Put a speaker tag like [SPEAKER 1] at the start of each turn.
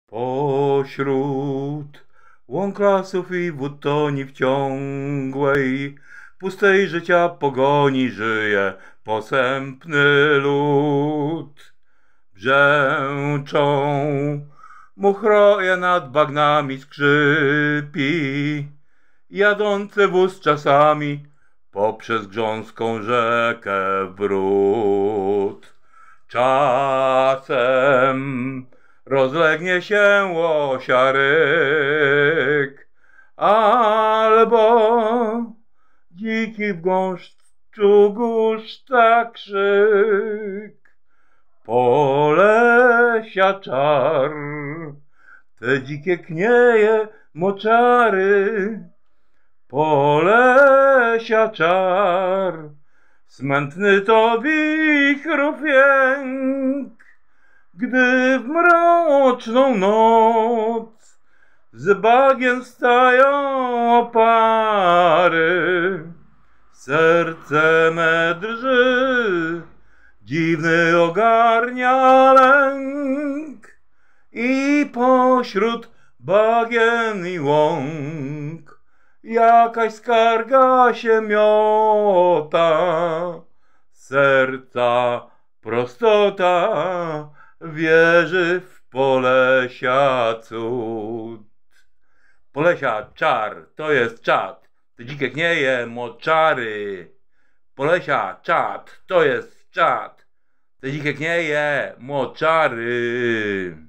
[SPEAKER 1] Pośród łąk, lasów i wód toni w ciągłej, pustej życia pogoni żyje posępny lud. Brzęczą muchroje, nad bagnami skrzypi, jadący wóz czasami poprzez grząską rzekę w bród. Czasem rozlegnie się łosiaryk, albo dziki w gąszczu guszcza krzyk. Polesia czar, te dzikie knieje moczary. Polesia czar, smętny to wichrów jęk, gdy w mroczną noc z bagien stają opary. Serce me drży, dziwny ogarnia lęk, i pośród bagien i łąk jakaś skarga się miota. Serca prostota wierzy w Polesia cud. Polesia czar, to jest czad, te dzikie knieje moczary. Polesia czad, to jest czad, te dzikie knieje moczary.